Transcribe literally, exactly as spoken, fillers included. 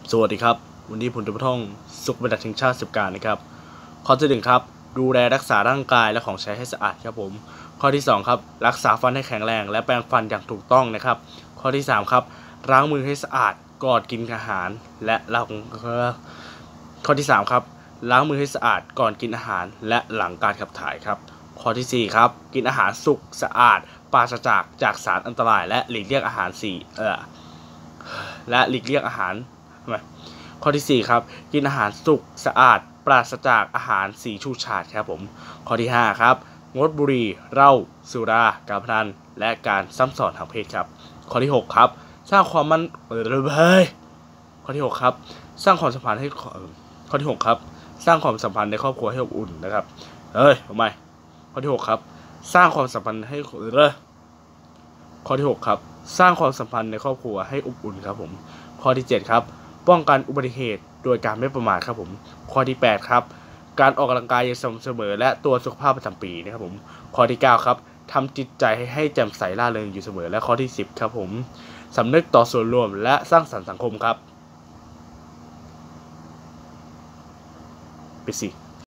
สวัสดีครับวันนี้ผมจะมาท่องสุขบัณฑิตแห่งชาติสิบการนะครับข้อที่หนึ่งครับดูแลรักษาร่างกายและของใช้ให้สะอาดครับผมข้อที่สองครับรักษาฟันให้แข็งแรงและแปรงฟันอย่างถูกต้องนะครับข้อที่สามครับล้างมือให้สะอาดก่อนกินอาหารและหลังข้อที่สามครับล้างมือให้สะอาดก่อนกินอาหารและหลังการขับถ่ายครับข้อที่สี่ครับกินอาหารสุกสะอาดปราศจากจากสารอันตรายและหลีกเลี่ยงอาหารสี่เออและหลีกเลี่ยงอาหารข้อที่สี่ครับกินอาหารสุกสะอาดปราศจากอาหารสีชูชาติครับผมข้อที่ห้าครับงดบุหรี่เหล้าสุราการพนันและการซ้ำซ้อนทางเพศครับข้อที่หกครับสร้างความมั่นเออเฮ้ยข้อที่หกครับสร้างความสัมพันธ์ให้ข้อที่หกครับสร้างความสัมพันธ์ในครอบครัวให้อบอุ่นนะครับเฮ้ยทำไมข้อที่หกครับสร้างความสัมพันธ์ให้เออข้อที่หกครับสร้างความสัมพันธ์ในครอบครัวให้อบอุ่นครับผมข้อที่เจ็ดครับป้องกันอุบัติเหตุโดยการไม่ประมาทครับผมข้อที่แปดครับการออกกำลังกายอย่างสม่ำเสมอและตัวสุขภาพประจำปีนะครับผมข้อที่เก้าครับทำจิตใจให้แจ่มใสร่าเริงอยู่เสมอและข้อที่สิบครับผมสำนึกต่อส่วนรวมและสร้างสรรค์สังคมครับไปสิ